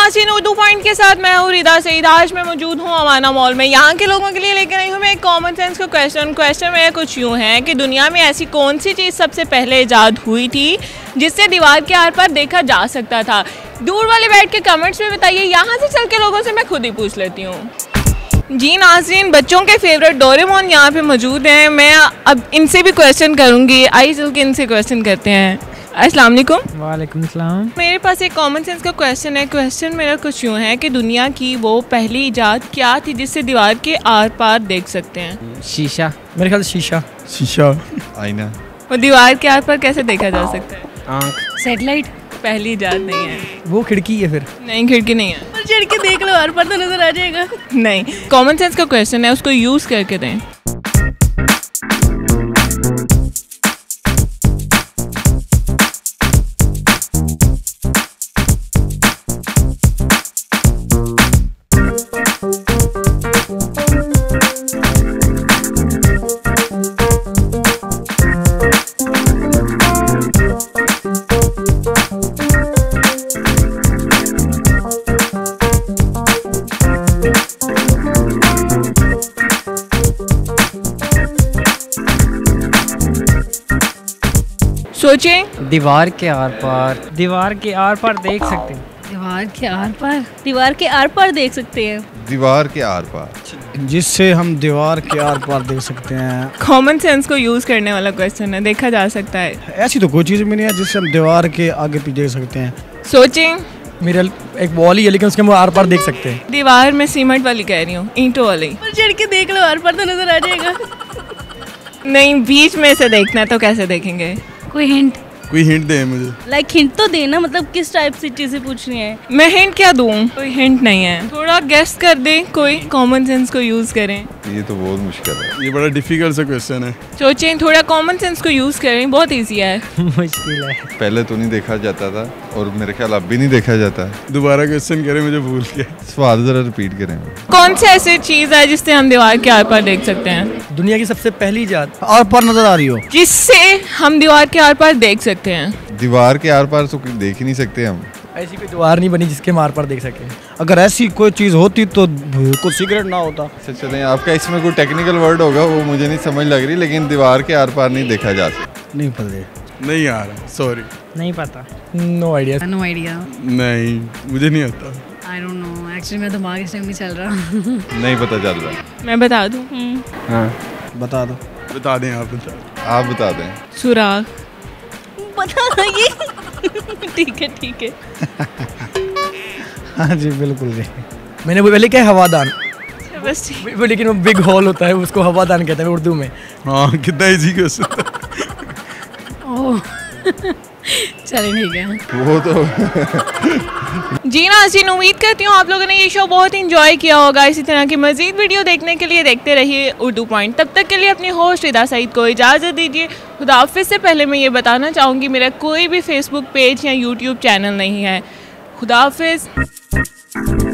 नाज़रीन, उर्दू पॉइंट के साथ मैं हूँ रिदा सईद। आज मैं मौजूद हूँ अमाना मॉल में। यहाँ के लोगों के लिए लेकर आई हूँ मैं एक कॉमन सेंस का क्वेश्चन मेरा कुछ यूँ है कि दुनिया में ऐसी कौन सी चीज़ सबसे पहले ईजाद हुई थी जिससे दीवार के आर पार देखा जा सकता था। दूर वाले बैठ के कमेंट्स में बताइए। यहाँ से चल के लोगों से मैं खुद ही पूछ लेती हूँ। जी नाज़रीन, बच्चों के फेवरेट डोरेमोन यहाँ पे मौजूद हैं। मैं अब इनसे भी क्वेश्चन करूँगी। आइए चल के इनसे क्वेश्चन करते हैं। अस्सलाम वालेकुम। वालेकुम सलाम। मेरे पास एक कॉमन सेंस का क्वेश्चन है। क्वेश्चन मेरा कुछ यूँ है कि दुनिया की वो पहली इजाद क्या थी जिससे दीवार के आर पार देख सकते हैं? शीशा, मेरे ख्याल से शीशा, आईना। वो दीवार के आर पार कैसे देखा जा सकता है? आँख। सैटेलाइट पहली इजाद नहीं है। वो खिड़की है फिर? नहीं, खिड़की नहीं है। पर चढ़ के देख लो, आर पार तो नजर आ जाएगा। नहीं, कॉमन सेंस का क्वेश्चन है, उसको यूज़ करके दें। सोचें। दीवार के आर पार देख सकते हैं। दीवार के आर पार देख सकते हैं। दीवार के आर पार जिससे हम दीवार के आर पार देख सकते हैं। कॉमन सेंस को यूज़ करने वाला क्वेश्चन है, देखा जा सकता है। ऐसी तो कोई चीज़ भी नहीं है जिससे हम दीवार के आगे पीछे देख सकते हैं। सोचें। मेरा एक वॉल ही है लेकिन उसके हम आर पार देख सकते हैं। दीवार में सीमेंट वाली कह रही हूँ, ईंटों वाली। पर चढ़ के देख लो, आर पार तो नजर आ जाएगा। नहीं, बीच में से देखना है तो कैसे देखेंगे? कोई हिंट दे मुझे। लाइक हिंट तो देना, मतलब किस टाइप से चीजें पूछनी है। मैं हिंट क्या दूँ? कोई हिंट नहीं है। थोड़ा गेस कर दें, कोई कॉमन सेंस को यूज़ करें। ये तो बहुत मुश्किल है। ये बड़ा डिफिकल्ट सा क्वेश्चन है। सोचें, थोड़ा कॉमन सेंस को यूज़ करें, बहुत ईजी है। मुश्किल है। पहले तो नहीं देखा जाता था और मेरे ख्याल अब भी नहीं देखा जाता है। दोबारा क्वेश्चन करें, मुझे भूल गया। सवाल जरा रिपीट करें। कौन सी ऐसी चीज़ है जिससे हम दीवार के आर पार देख सकते हैं? दुनिया की सबसे पहली इजाद आर पार नजर आ रही हो, जिससे हम दीवार के आर पार देख सकते हैं। दीवार के आर पार तो देख ही नहीं सकते हम। ऐसी कोई दीवार नहीं बनी जिसके हम आर पार देख सकें। अगर ऐसी कोई चीज़ होती तो कुछ सिगरेट ना होता। अच्छा चलें, आपका इसमें कोई टेक्निकल वर्ड होगा वो मुझे नहीं समझ लग रही, लेकिन दीवार के आर पार नहीं देखा जा सकता। नहीं पता, नहीं आ रहा, सॉरी। नहीं पता, नो आइडिया। No idea. नहीं, मुझे नहीं आता। आई डोंट नो, एक्चुअली मेरा दिमाग इस टाइम नहीं चल रहा। नहीं पता चल रहा। मैं बता दूँ? हाँ बता दो। बता दें, आप बता दें। सुराग। बता दो। ठीक है। हाँ जी, बिल्कुल जी। मैंने वो पहले क्या है, हवादान। बस ठीक। वो लेकिन वो बिग हॉल होता है, उसको हवादान कहते हैं उर्दू में। हाँ, कितना इजी क्वेश्चन। ओह चलिए ठीक है। वो तो जी नाज़रीन, उम्मीद करती हूँ आप लोगों ने ये शो बहुत इंजॉय किया होगा। इसी तरह की मज़ीद वीडियो देखने के लिए देखते रहिए उर्दू पॉइंट। तब तक के लिए अपनी होस्ट रिदा सईद को इजाज़त दीजिए। खुदा हाफ़िज़। से पहले मैं ये बताना चाहूँगी, मेरा कोई भी फेसबुक पेज या यूट्यूब चैनल नहीं है। खुदा हाफ़िज़।